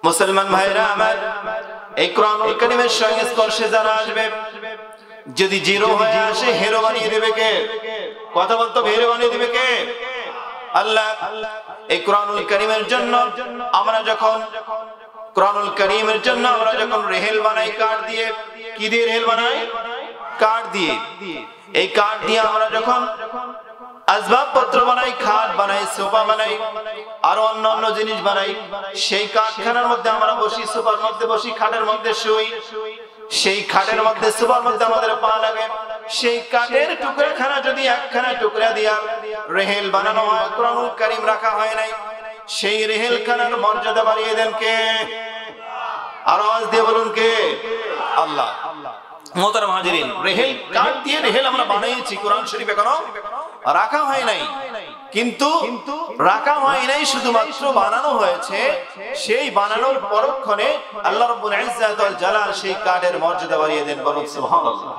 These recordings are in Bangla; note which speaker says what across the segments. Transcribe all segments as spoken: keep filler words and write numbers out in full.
Speaker 1: মুসলমান ভাইরা আমার, এই কোরআনুল কারীমের সংস্পর্শে যারা আসবে, যদি জিরো হয়ে আসে হিরো বানিয়ে দেবে কে? কথা বলতো, হিরো বানিয়ে দেবে কে? আল্লাহ। এই কোরআনুল কারীমের জন্য আমরা যখন কোরআনুল কারীমের জন্য আমরা যখন রেহেল বানাই কাঠ দিয়ে, কি দিয়ে রেহেল বানাই? কাঠ দিয়ে। এই কাঠ দিয়ে আমরা যখন আসবাবপত্র বানাই, খাট বানাই, সোফা বানাই, আরো অন্যান্য জিনিস বানাই, সেই কাঠখানার মধ্যে আমরা বসি, সোফার মধ্যে বসি, খাটের মধ্যে শুই, সেই খাটের মধ্যে সোফার মধ্যে আমাদের পা লাগে। সেই কাঠের টুকরাখানা যদি একখানা টুকরা দিয়া রেহেল বানানো হয়, কোরআনুল কারীম রাখা হয় নাই, সেই রেহেল খানার মর্যাদা বাড়িয়ে দেন কে? আওয়াজ দিয়ে বলুন কে? আল্লাহ। মোহতারাম হাজিরিন, রেহেল কাঠ দিয়ে রেহেল আমরা বানিয়েছি, কোরআন শরীফ এখনো রাখা হয় নাই, কিন্তু রাখা হয় নাই শুধুমাত্র বানানো হয়েছে। সেই বানানোর পরক্ষণে আল্লাহ রাব্বুল ইজ্জাত ওয়াল জালাল সেই কাঠের মর্যাদা বাড়িয়ে দেন, বলুন সুবহানাল্লাহ।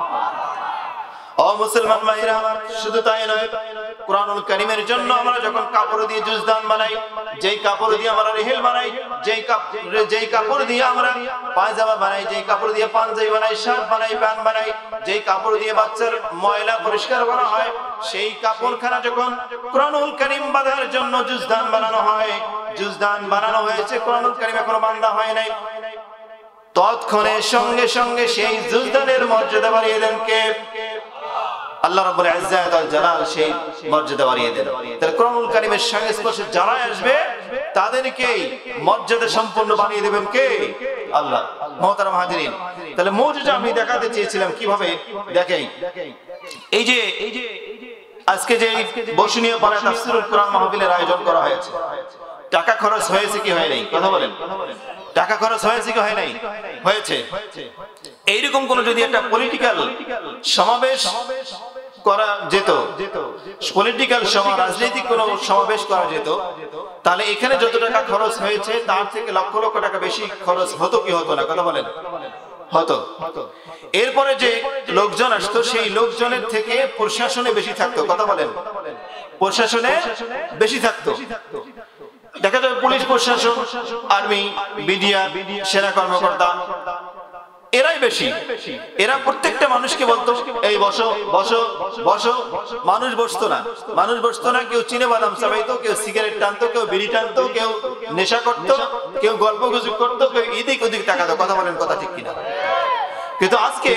Speaker 1: ও মুসলমান ভাইরা আমার, শুধু তাই নয়, কোরআনুল কারীমের জন্য আমরা যখন কাপড় দিয়ে জুজদান বানাই, যেই কাপড় দিয়ে আমরা রেহেল বানাই, যেই কাপড় যেই কাপড় দিয়ে আমরা পায়জামা বানাই, যেই কাপড় দিয়ে পাঞ্জাবি বানাই, শার্ট বানাই, প্যান্ট বানাই, যেই কাপড় দিয়ে বাচ্চার ময়লা পরিষ্কার করা হয়, সেই কাপড়খানা যখন কোরআনুল কারীম বাঁধার জন্য জুজদান বানানো হয়, জুজদান বানানো হয়েছে, কোরআনুল কারীম এখনো বাঁধা হয় নাই, তৎক্ষণে সঙ্গে সঙ্গে সেই জুজদানের মর্যাদা বাড়িয়ে দেন কে? আল্লাহ রাব্বুল ইজ্জাত ওয়াল জালাল সেই মর্যাদা বাড়িয়ে দেন। তাহলে কোরআনুল কারীমের সংস্পর্শে যারা আসবে তাদেরকে মর্যাদা সম্পন্ন বানিয়ে দেবেন কে? আল্লাহ। মুহতারাম হাজিরিন, তাহলে মুজিজা আমি দেখাতে চেয়েছিলাম কিভাবে, দেখেন এই যে আজকে যে বর্ষণীয় পারা তাফসীরুল কোরআন মাহফিলের আয়োজন করা হয়েছে, টাকা খরচ হয়েছে কি হয় নাই? কথা বলেন, টাকা খরচ হয়েছে কি হয় নাই? হয়েছে। এইরকম কোন যদি একটা পলিটিক্যাল সমাবেশ করা যেত, পলিটিক্যাল সমাবেশ, রাজনৈতিক কোন সমাবেশ করা যেত, তাহলে এখানে যত টাকা খরচ হয়েছে তার থেকে লক্ষ লক্ষ টাকা বেশি খরচ হতো কি হতো না? কথা বলেন, হতো। এরপরে যে লোকজন আসতো সেই লোকজনের থেকে প্রশাসনে বেশি থাকতো। কথা বলেন, প্রশাসনে বেশি থাকতো। দেখা যাবে পুলিশ প্রশাসন, আর্মি, বিডিআর, সেনা কর্মকর্তা, এরাই বেশি। এরা প্রত্যেকটা মানুষকে বলতো এই বসো বসো বসো, মানুষ বসতো না, মানুষ বসতো না। কেউ চিনে বাদাম চাবাইতো, কেউ সিগারেট টানতো, কেউ বিড়ি টানতো, কেউ নেশা করতো, কেউ গল্প গুজব করতো, কেউ এদিক ওদিক তাকাতো। কথা বলেন, কথা ঠিক কিনা? কিন্তু আজকে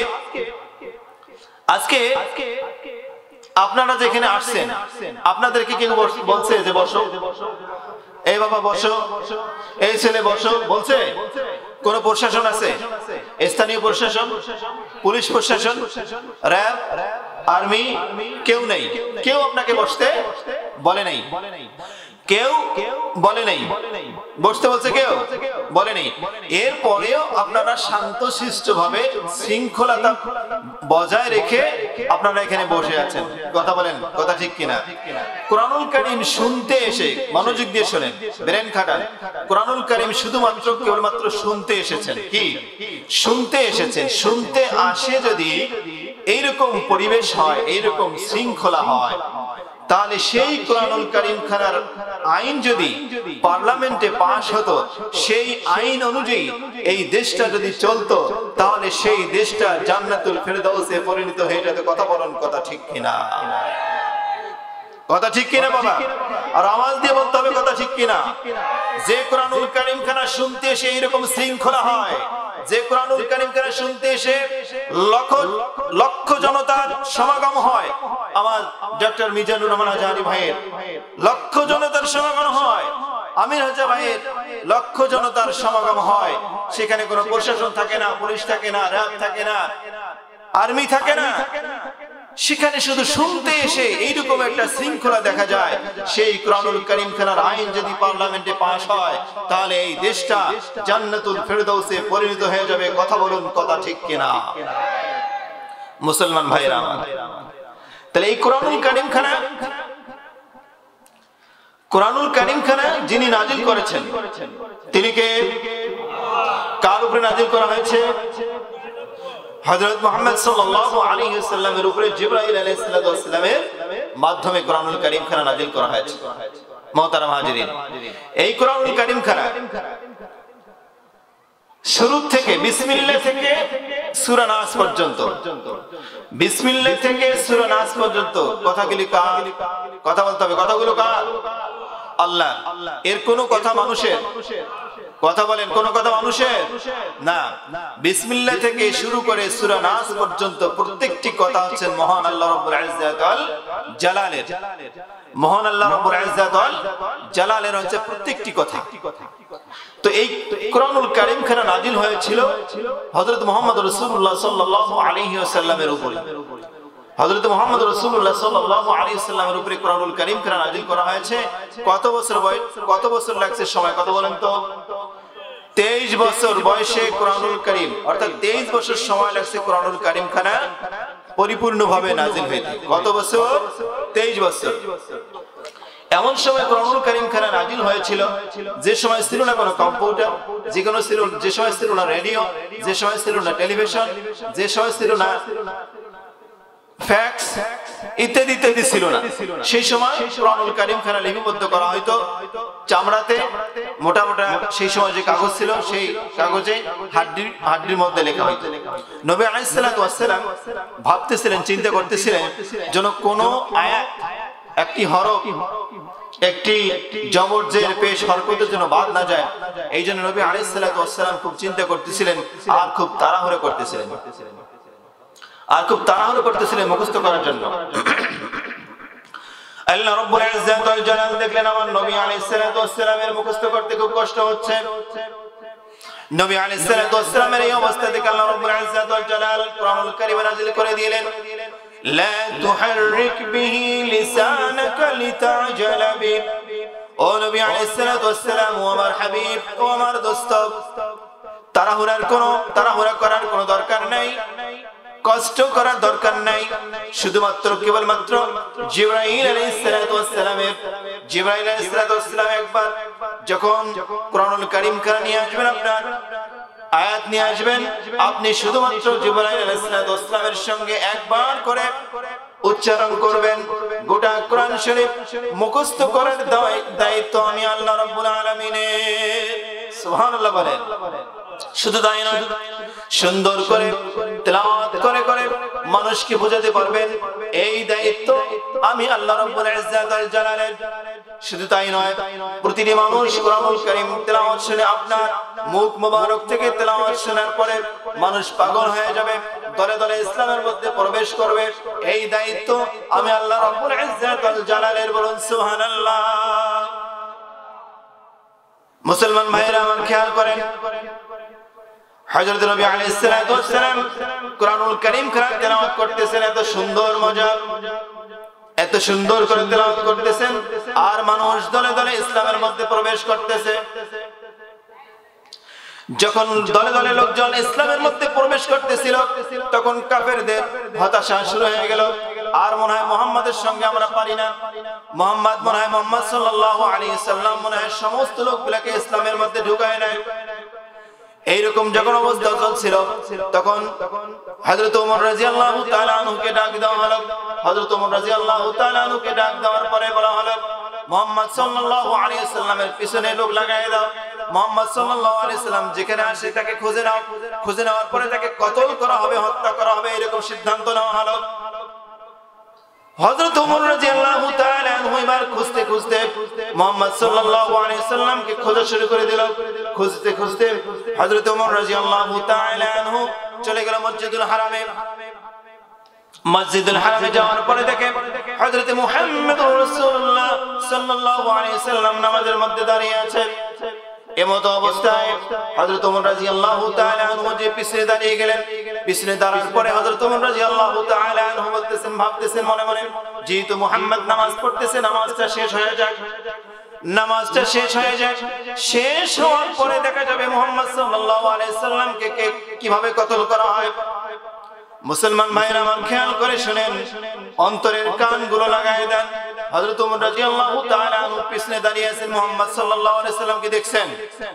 Speaker 1: আজকে আপনারা যেখানে আসছেন, আপনাদেরকে কেউ বলছে যে বসো, এই বাবা বসো, এই ছেলে বসো বলছে? কোন প্রশাসন আছে? স্থানীয় প্রশাসন, পুলিশ প্রশাসন, র্যাব, আর্মি, কেউ নেই। কেউ আপনাকে বসতে বলে নাই, কেউ বলে নাই। বসতে বলছে কেউ বলে নাই। এরপরেও আপনারা শান্তশিষ্ট ভাবে শৃঙ্খলতা বজায় রেখে আপনারা এখানে বসে আছেন। কথা বলেন, কথা ঠিক কিনা? কোরআনুল কারীম শুনতে এসে, মনোযোগ দিয়ে শোনেন, ব্রেন খাটান। কোরআনুল কারীম শুধুমাত্র কেবলমাত্র শুনতে এসেছেন। কি শুনতে এসেছেন? শুনতে আসে যদি এইরকম পরিবেশ হয়, এইরকম শৃঙ্খলা হয়, তাহলে সেই কোরআনুল কারীম খানার আইন যদি পার্লামেন্টে পাশ হতো, সেই আইন অনুযায়ী এই দেশটা যদি চলতো, তাহলে সেই দেশটা জান্নাতুল ফেরদাউসে পরিণত হয়ে যেত। কথা বলুন, কথা ঠিক কিনা? কথা ঠিক কিনা বাবা? আর আওয়াজ দিয়ে বলতে হবে কথা ঠিক কিনা? যে কোরআনুল কারীম খানা শুনতে এসে এইরকম শৃঙ্খলা হয়, যে কোরআনুল কারীম খানা শুনতে এসে লক্ষ লক্ষ জনতার সমাগম হয়, আমার ডক্টর মিজানুর রহমান আজহারী ভাইয়ের লক্ষ জনতার সমাগম হয়, আমির হাজা ভাইয়ের লক্ষ জনতার সমাগম হয়, সেখানে কোনো প্রশাসন থাকে না, পুলিশ থাকে না, র্যাব থাকে না, আর্মি থাকে না, সেখানে শুধু শুনতে এসে এইরকম একটা শৃঙ্খলা দেখা যায়। সেই কোরআনুল কারীম খানার আইন যদি পার্লামেন্টে পাস হয়, তাহলে এই দেশটা জান্নাতুল ফেরদাউসে পরিণত হয়ে যাবে। কথা বলুন, কথা ঠিক কিনা? মুসলমান ভাইরা আমার, তাহলে এই কোরআনুল কারীম খানা, কোরআনুল কারীম খানা যিনি নাজিল করেছেন তিনি কে? কার উপরে নাজিল করা হয়েছে? হযরত মুহাম্মদ সাল্লাল্লাহু আলাইহি ওয়াসাল্লামের উপরে জিবরাইল আলাইহিস সালামের মাধ্যমে কোরআনুল কারীম খানা নাজিল করা হয়েছে। মুহতারাম হাজিরিন, এই কোরআনুল কারীম খানা শুরু থেকে বিসমিল্লাহ থেকে সূরা নাস পর্যন্ত, বিসমিল্লাহ থেকে সূরা নাস পর্যন্ত কথাগুলি কার? কথা বলতে হবে, কথাগুলো কার? আল্লাহ। এর কোন কথা মানুষের? কথা বলেন, কোন কথা মানুষের না। বিসমিল্লাহ থেকে শুরু করে সূরা নাস পর্যন্ত প্রত্যেকটি কথা হচ্ছে মহান আল্লাহ রাব্বুল ইজ্জাত ওয়াল জালালের। মহান আল্লাহ রাব্বুল ইজ্জাত ওয়াল জালালের হচ্ছে প্রত্যেকটি কথা। তো এই কোরআনুল কারীম খানা নাজিল হয়েছিল হযরত মুহাম্মদ রাসূলুল্লাহ সাল্লাল্লাহু আলাইহি ওয়াসাল্লামের উপরে। হযরত মুহাম্মদ রাসূলুল্লাহ সাল্লাল্লাহু আলাইহি ওয়াসাল্লামের উপরে কোরআনুল কারীম খানা নাজিল করা হয়েছে। কত বছর বয়স, কত বছর লাগছে সময়, কত বলেন তো? তেইশ বছর বয়সে কোরআনুল কারীম, অর্থাৎ তেইশ বছর সময় লাগছে কোরআনুল কারীম খানা পরিপূর্ণভাবে নাজিল হইতে। কত বছর? তেইশ বছর। এমন সময় কোরআনুল কারীম খানা নাজিল হয়েছিল যে সময় ছিল না কোনো কম্পিউটার, যে কোনো ছিল, যে সময় ছিল না রেডিও, যে সময় ছিল না টেলিভিশন, যে সময় ছিল না ফ্যাক্স ইত্যাদি ইত্যাদি ছিল না। সেই সময় কোরআনুল কারীম খানা লিপিবদ্ধ করা হয়তো চামড়াতে, মোটা মোটা সেই সময় যে কাগজ ছিল সেই কাগজে হাড্ডির হাড্ডির মধ্যে লেখা হইতো। নবী আলাইহিস সালাতু ওয়াস সালাম ভাবতেছিলেন, চিন্তা করতেছিলেন যেন কোনো আয়াত, একটি হরফ, একটি জবর জের পেশ হরকতের জন্য বাদ না যায়। এই জন্য নবী আলাইহিস সালাতু ওয়াস সালাম খুব চিন্তা করতেছিলেন আর খুব তাড়াহুড়ো করতেছিলেন আর খুব তাড়াহুড়ো করতেছিলেন মুখস্থ করার জন্য। আল্লাহ রাব্বুল ইজ্জাত ওয়াল জালাল দেখলেন আমার নবী আলাইহিস সালাতু ওয়াস সালামের মুখস্থ করতে খুব কষ্ট হচ্ছে। নবী আলাইহিস সালাতু ওয়াস সালামের এই অবস্থা দেখে আল্লাহ রাব্বুল ইজ্জাত ওয়াল জালাল কোরআনুল কারীম নাযিল করে দিলেন, লা তুহাররিক বিহি লিসানাকা লিতা'জালা বি। ও নবী আলাইহিস সালাতু ওয়াস সালাম, ও আমার হাবিব, ও আমার দোস্ত, তাড়াহুড়ার কোনো তাড়াহুড়া করার কোনো দরকার নাই, কষ্ট করার দরকার নাই। শুধুমাত্র কেবলমাত্র জিবরাইল আলাইহিস সালাতু ওয়াস সালামের জিবরাইল আলাইহিস সালাতু ওয়াস সালাম একবার যখন কোরআনুল কারীম খানা নিয়ে আসবেন, আপনার আয়াত নিয়ে আসবেন, আপনি শুধুমাত্র জিবরাইল আলাইহিস সালাতু ওয়াস সালামের সঙ্গে একবার করে উচ্চারণ করবেন। গোটা কোরআন শরীফ মুখস্থ করার দায়িত্ব আমি আল্লাহ রাব্বুল আলামিনের। সুবহানাল্লাহ বলেন। শুধু তাই নয়, সুন্দর করে তেলাওয়াত করে করে মানুষকে বোঝাতে পারবেন, এই দায়িত্ব আমি আল্লাহ রাব্বুল ইজ্জাত ওয়াল জালালের। শুধু তাই নয়, প্রতিটি মানুষ কোরআনুল কারীম তেলাওয়াত শুনে, আপনার মুখ মোবারক থেকে তেলাওয়াত শোনার পরে মানুষ পাগল হয়ে যাবে, দলে দলে ইসলামের মধ্যে প্রবেশ করবে। এই দায়িত্ব আমি আল্লাহ রাব্বুল ইজ্জাত ওয়াল জালালের। বলুন সুবহানাল্লাহ। মুসলমান ভাইরা আমার খেয়াল করেন, হযরত নবী আলাইহিস সালাতু ওয়াস সালাম কোরআনুল কারীম তেলাওয়াত করতেছেন, এত সুন্দর মজা, এত সুন্দর করে তেলাওয়াত করতেছেন, আর মানুষ দলে দলে ইসলামের মধ্যে প্রবেশ করতেছে। যখন দলে দলে লোকজন ইসলামের মধ্যে প্রবেশ করতেছিল, তখন কাফেরদের হতাশা শুরু হয়ে গেল। আর মনে হয় মুহাম্মাদের সঙ্গে আমরা পারি না, মুহাম্মদ মনে হয় মুহাম্মদ সাল্লাল্লাহু আলাইহি সাল্লাম মনে হয় সমস্ত লোকগুলোকে ইসলামের মধ্যে ঢুকায় নাই। এইরকম যখন অবস্থা চলছিল, তখন হযরত ওমর রাদিয়াল্লাহু তাআলা আনহুকে ডাক দেওয়া হলো। হযরত ওমর রাদিয়াল্লাহু তাআলা আনহুকে ডাক দেওয়ার পরে বলা হলো, মুহাম্মদ সাল্লাল্লাহু আলাইহি সাল্লামের পিছনে লোক লাগায় দাও। মুহাম্মদ সাল্লাল্লাহু আলাইহি সাল্লাম যেখানে আসে তাকে খুঁজে নাও, খুঁজে নেওয়ার পরে তাকে কতল করা হবে, হত্যা করা হবে, এরকম সিদ্ধান্ত নেওয়া হলো। হযরত ওমর রাদিয়াল্লাহু তাআলা আনহু এবার খুঁজতে খুঁজতে মুহাম্মদ সাল্লাল্লাহু আলাইহি সাল্লামকে খোঁজা শুরু করে দিল। খুঁজতে খুঁজতে হযরত ওমর রাদিয়াল্লাহু তাআলা আনহু চলে গেল মসজিদুল হারামে। মসজিদুল হারামে যাওয়ার পরে দেখে হযরত মুহাম্মদুর রাসূলুল্লাহ সাল্লাল্লাহু আলাইহি সাল্লাম নামাজের মধ্যে দাঁড়িয়ে আছেন। এমতো অবস্থায় হযরত ওমর রাদিয়াল্লাহু তাআলা আনহু যে পিছনে দাঁড়িয়ে গেলেন। পিছনে দাঁড়ানোর পরে হযরত ওমর রাদিয়াল্লাহু তাআলা আনহু বলতেছেন, ভাবতেছেন মনে মনে, যেহেতু মুহাম্মদ নামাজ পড়তেছে, নামাজটা শেষ হয়ে যাক, নামাজটা শেষ হয়ে যাক। শেষ হওয়ার পরে দেখা যাবে মুহাম্মদ সাল্লাল্লাহু আলাইহি সাল্লামকে কিভাবে কতল করা হয়। মুসলমান ভাইরা আমার খেয়াল করে শুনেন, অন্তরের কানগুলো লাগায় দেন। হযরত ওমর রাদিয়াল্লাহু তাআলা আনহু পিছনে দাঁড়িয়ে আছেন, মুহাম্মদ সাল্লাল্লাহু আলাইহি সাল্লামকে দেখছেন।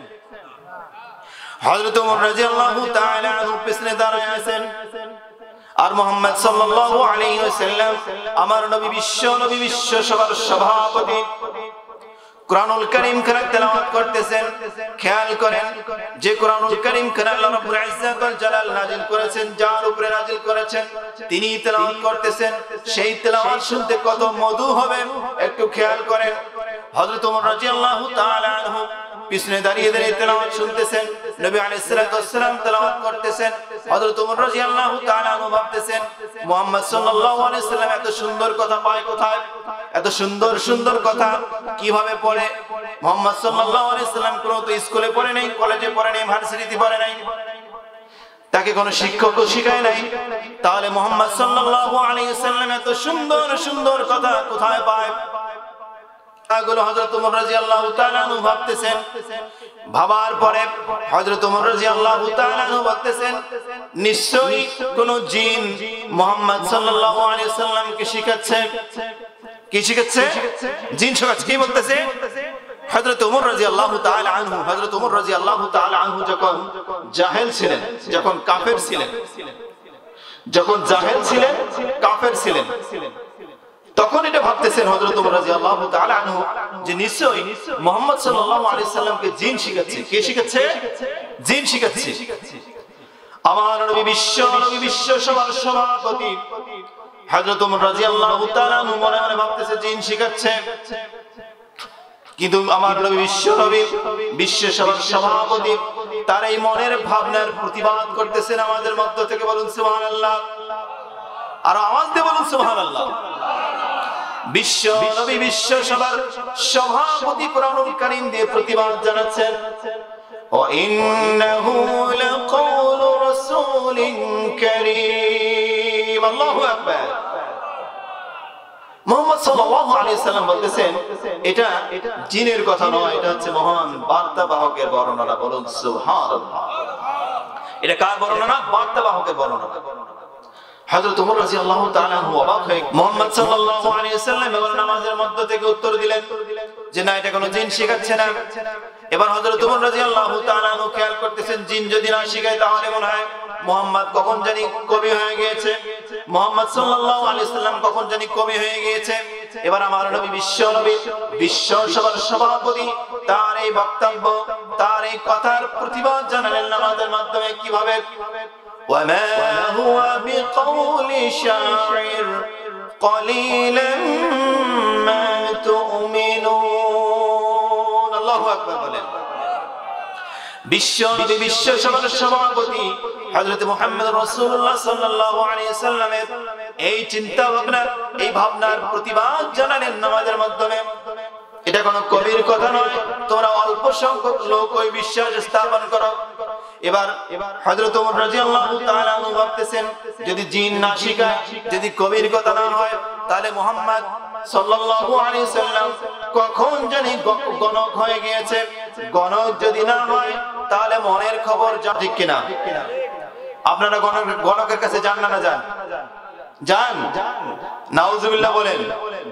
Speaker 1: হযরত ওমর রাদিয়াল্লাহু তাআলা আনহু পিছনে দাঁড়ায় আছেন, আর মুহাম্মদ সাল্লাল্লাহু আলাইহি ওয়াসাল্লাম আমার নবী, বিশ্ব নবী, বিশ্ব সবার সভাপতি, কুরআনুল কারীম খানা তেলাওয়াত করতেছেন, খেয়াল করেন যে কুরআনুল কারীম খানা আল্লাহ রাব্বুল ইজ্জাত ওয়াল জালাল নাযিল করেছেন, যার উপরে নাযিল করেছেন তিনি তেলাওয়াত করতেছেন, সেই তেলাওয়াত শুনতে কত মধু হবে একটু খেয়াল করেন। হযরত ওমর রাদিয়াল্লাহু তাআলা আনহু পিছনে দাঁড়িয়ে দাঁড়িয়ে তেলাওয়াত শুনতেছেন, নবী আলাইহিস সালাতু ওয়াস সালাম তেলাওয়াত করতেছেন। হযরত ওমর রাদিয়াল্লাহু তাআলা আনহু ভাবতেছেন মুহাম্মদ সাল্লাল্লাহু আলাইহি সাল্লাম এত সুন্দর কথা পায় কোথায়, এত সুন্দর সুন্দর কথা কিভাবে পড়ে। মুহাম্মদ সাল্লাল্লাহু আলাইহি সাল্লাম কোনো তো স্কুলে পড়ে নাই, কলেজে পড়ে নাই, ভার্সিটিতে পড়ে নাই, তাকে কোনো শিক্ষকও শিখায় নাই, তাহলে মুহাম্মদ সাল্লাল্লাহু আলাইহি সাল্লাম এত সুন্দর সুন্দর কথা কোথায় পায়? এগুলো হযরত ওমর রাদিয়াল্লাহু তাআলা আনহু ভাবতেছেন। ভাবার পরে হযরত ওমর রাদিয়াল্লাহু তাআলা আনহু বলতেছেন নিশ্চয়ই কোন জিন মুহাম্মদ সাল্লাল্লাহু আলাইহি সাল্লামকে শিখাচ্ছে। কি শিখাচ্ছে? জিন শিখাচ্ছে। কি বলতেছে? হযরত ওমর রাদিয়াল্লাহু তাআলা আনহু হযরত ওমর রাদিয়াল্লাহু তাআলা আনহু যখন জাহেল ছিলেন, যখন কাফের ছিলেন, যখন জাহেল ছিলেন, কাফের ছিলেন, তখন এটা ভাবতেছেন হযরত ওমর রাদিয়াল্লাহু তাআলা আনহু যে নিশ্চয়ই মুহাম্মদ সাল্লাল্লাহু আলাইহি সাল্লামকে জিন শিখাচ্ছে। কে শিখাচ্ছে? জিন শিখাচ্ছে। আমার নবী বিশ্ব নবী বিশ্ব সবার সভাপতি হযরত ওমর রাদিয়াল্লাহু তাআলা আনহু মনে মনে ভাবতেছে জিন শিখাচ্ছে, কিন্তু আমার নবী বিশ্ব নবী বিশ্ব সবার সভাপতি তার এই মনের ভাবনার প্রতিবাদ করতেছেন আমাদের মধ্য থেকে। বলুন সুবহানাল্লাহ, আর আওয়াজ দিয়ে বলুন সুবহানাল্লাহ। বিশ্ব নবী বিশ্ব সবার সভাপতি কুরআনুল কারীম দিয়ে প্রতিবাদ জানাচ্ছেন ওয়া ইন্নাহু লাকাউলু রাসূলিন কারীম। আল্লাহু আকবার। মুহাম্মদ সাল্লাল্লাহু আলাইহি সাল্লাম বলতেছেন এটা জিনের কথা নয়, এটা হচ্ছে মহান বার্তাবাহকের বর্ণনা। বলুন সুবহানাল্লাহ। এটা কার বর্ণনা? বার্তাবাহকের বর্ণনা। হযরত ওমর রাদিয়াল্লাহু তাআলা আনহু অবাক হয়ে মুহাম্মদ সাল্লাল্লাহু আলাইহি সাল্লাম এবার নামাজের মধ্য থেকে উত্তর দিলেন যে না, এটা কোনো জিন শেখাচ্ছে না। এবার হযরত ওমর রাদিয়াল্লাহু তাআলা আনহু খেয়াল করতেছেন জিন যদি না শেখায় তাহলে মনে হয় মুহাম্মদ কখন জানি কবি হয়ে গিয়েছে, মুহাম্মদ সাল্লাল্লাহু আলাইহি সাল্লাম কখন জানি কবি হয়ে গিয়েছে। এবার আমার নবী বিশ্ব নবী বিশ্ব সবার সভাপতি তার এই বক্তব্য, তার এই কথার প্রতিবাদ জানালেন নামাজের মাধ্যমে। কিভাবে? وما هو بقول شاعر قليلا ما تؤمنون। আল্লাহু আকবার বলেন। বিশ্ব নবী বিশ্ব সবার সভাপতি হযরত মুহাম্মদ রাসূলুল্লাহ সাল্লাল্লাহু আলাইহি সাল্লামের এই চিন্তা ভাবনা, এই ভাবনার প্রতিবাদ জানালেন নামাজের মাধ্যমে। এটা কোনো কবির কথা নয়, তোমরা অল্প সংখ্যক লোক ওই বিশ্বাস স্থাপন করো। এবার হযরত ওমর রাদিয়াল্লাহু তাআলা আনহু ভাবতেছেন যদি জিন না শিখায়, যদি কবির কথা না হয়, তাহলে মুহাম্মদ সাল্লাল্লাহু আলাইহি সাল্লাম কখন জানি গণক হয়ে গিয়েছে। গণক যদি না হয় তাহলে মনের খবর যা, ঠিক কিনা? আপনারা গণক গণকের কাছে যান না? না যান? যান? নাউজুবিল্লাহ বলেন।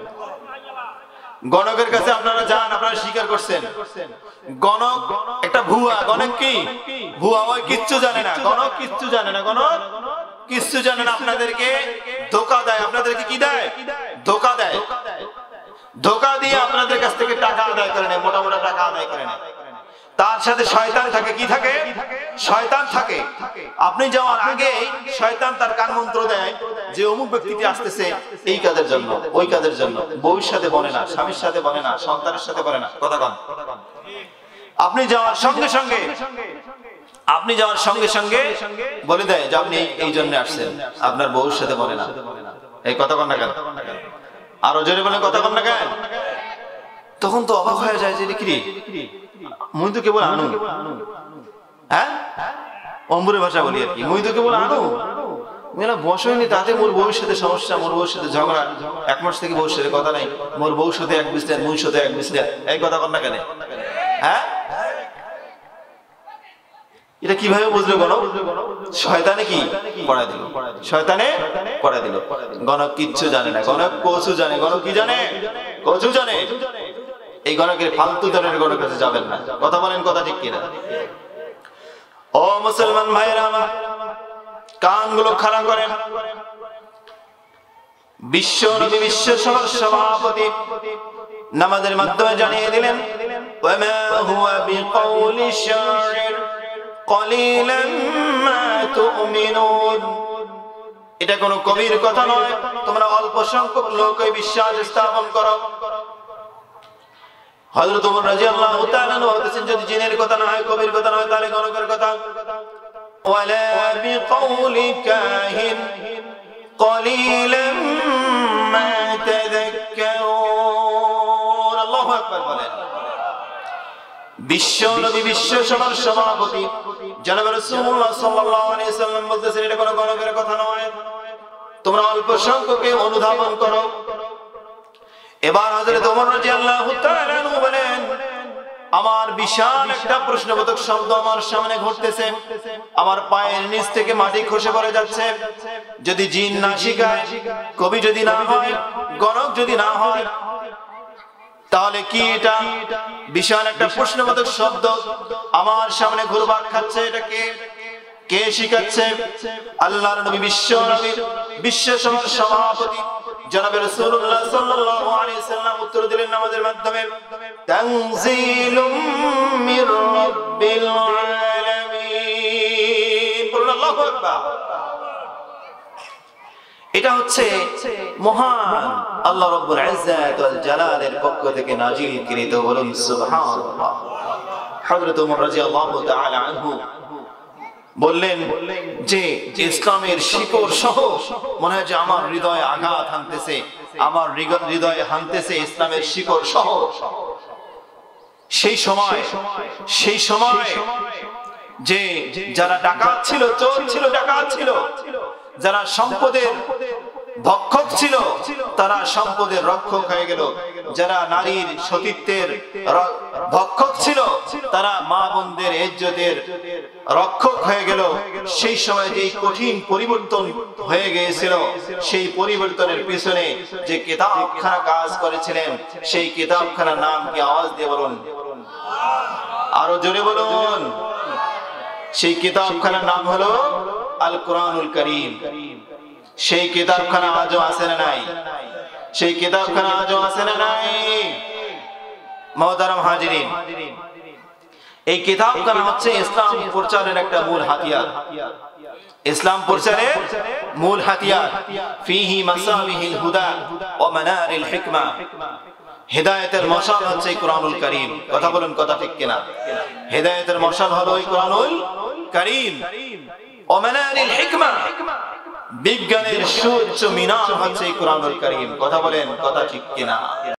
Speaker 1: গণকের কাছে আপনারা যান, আপনারা স্বীকার করছেন গণক একটা ভুয়া। গণক কি? ভুয়া। ওই কিচ্ছু জানে না, গণক কিচ্ছু জানে না, গণক কিচ্ছু জানে না। আপনাদেরকে ধোঁকা দেয়। আপনাদেরকে কি দেয়? ধোঁকা দেয়। ধোঁকা দিয়ে আপনাদের কাছ থেকে টাকা আদায় করে নেয়, মোটা মোটা টাকা আদায় করে নেয়। তার সাথে শয়তান থাকে। কি থাকে? শয়তান থাকে। আপনি যাওয়ার আগে শয়তান তার কান মন্ত্র দেয় যে অমুক ব্যক্তিটি আসতেছে এই কাজের জন্য, ওই কাজের জন্য। বউর সাথে বলে না, স্বামীর সাথে বলে না, সন্তানের সাথে বলে না। কথা কন। আপনি যাওয়ার সঙ্গে সঙ্গে আপনি যাওয়ার সঙ্গে সঙ্গে বলে দেয় যে আপনি এই জন্য আসছেন, আপনার বউর সাথে বলে না। এই কথা কন না কেন? আরো জোরে বলে কথা কন না কেন? তখন তো অবাক হয়ে যায় যে কি মুই তো কেবল আনু। হ্যাঁ, অম্বুরের ভাষা বলি আর কি। মুই তো কেবল আনু, মেলা বসইনি, তাতে মোর বউর সাথে সমস্যা, মোর বউর সাথে ঝগড়া, এক মাস থেকে বউর সাথে কথা নাই, মোর বউর সাথে এক বিস্তার, মুই সাথে এক বিস্তার। এই কথা কন না কেন? হ্যাঁ, এটা কিভাবে বুঝলো? গণক শয়তানে কি পড়ায় দিল, শয়তানে পড়ায় দিল। গণক কিচ্ছু জানে না, গণক কচু জানে। গণক কি জানে? কচু জানে। এই গণকের ফালতু ধরনের গণকের কাছে যাবেন না। কথা বলেন, কথা ঠিক কিনা? ও মুসলমান ভাইরা আমার, কানগুলো খাড়া করেন। বিশ্ব নবী বিশ্ব সভাপতি নামাজের মাধ্যমে জানিয়ে দিলেন ওয়ামা হুয়া বিকাউলি শাইর কলিলাম মা তুমিনুন, এটা কোনো কবির কথা নয়, তোমরা অল্প সংখ্যক লোকই বিশ্বাস স্থাপন করো। হযরত ওমর রাদিয়াল্লাহু তাআলা বলতেছেন যদি জিনের কথা না হয়, কবির কথা না হয়, তাহলে গণকের কথা। ওয়ালা বিকাউলি কাহিন কলিলাম মা তাযাক্কারুন। আল্লাহু আকবার বলেন। বিশ্ব নবী বিশ্ব সভার সভাপতি জনাব রাসূলুল্লাহ সাল্লাল্লাহু আলাইহি সাল্লাম বলতেছেন এটা কোনো গণকের কথা নয়, তোমরা অল্প সংখ্যকে অনুধাবন করো। এবার হযরত ওমর রাদিয়াল্লাহু তাআলা বলেন আমার বিশাল একটা প্রশ্নবোধক শব্দ আমার সামনে ঘটতেছে, আমার পায়ের নিচ থেকে মাটি খসে পড়ে যাচ্ছে। যদি জিন না শিখায়, কবি যদি না হয়, গণক যদি না হয়, তাহলে কি এটা বিশাল একটা প্রশ্নবোধক শব্দ আমার সামনে ঘুরপাক খাচ্ছে, এটা কে কে শিখাচ্ছে? আল্লাহর নবী বিশ্ব নবী বিশ্ব সভার সভাপতি জনাব রাসূলুল্লাহ সাল্লাল্লাহু আলাইহি সাল্লাম উত্তর দিলেন নামাজের মাধ্যমে তানজিলুম মির রাব্বিল আলামিন। বলুন আল্লাহু আকবার। এটা হচ্ছে মহান আল্লাহ রাব্বুল ইজ্জাত ওয়াল জালালের পক্ষ থেকে নাযিলকৃত। বলুন সুবহানাল্লাহ। হযরত ওমর রাদিয়াল্লাহু তাআলা আনহু বললেন যে ইসলামের শিকড় সহ মনে হয় যে আমার হৃদয়ে আঘাত হানতেছে, আমার হৃদয়ে হানতেছে ইসলামের শিকড় সহ। সেই সময় সেই সময় যে যারা ডাকাত ছিল, চোর ছিল, ডাকাত ছিল, যারা সম্পদের ভক্ষক ছিল তারা সম্পদের রক্ষক হয়ে গেল, যারা নারীর সতীত্বের ভক্ষক ছিল তারা মা বোনদের ইজ্জতের রক্ষক হয়ে গেল। সেই সময় যে কঠিন পরিবর্তন হয়ে গিয়েছিল, সেই পরিবর্তনের পিছনে যে কিতাবখানা কাজ করেছিলেন, সেই কিতাবখানার নাম কি? আওয়াজ দিয়ে বলুন, আরো জোরে বলুন। সেই কিতাবখানার নাম হলো আল কোরআনুল কারীম। সেই কিতাবখানা আজও আছে না নাই? সেই কিতাবখানা আজও আছে না নাই? মুহতারাম হাজিরিন, এই কিতাবখানা হচ্ছে ইসলাম প্রচারের একটা মূল হাতিয়ার। ইসলাম প্রচারের মূল হাতিয়ার। ফিহি মাসাবিহিল হুদা ওয়া মানারিল হিকমা। হেদায়েতের মশাল হচ্ছে কোরআনুল কারীম। কথা বলুন, কথা ঠিক কিনা? হেদায়েতের মশাল হলো এই কোরআনুল কারীম। ওয়া মানারিল হিকমা, বিজ্ঞানের সুউচ্চ মিনার হচ্ছে কোরআনুল কারীম। কথা বলেন, কথা ঠিক কিনা?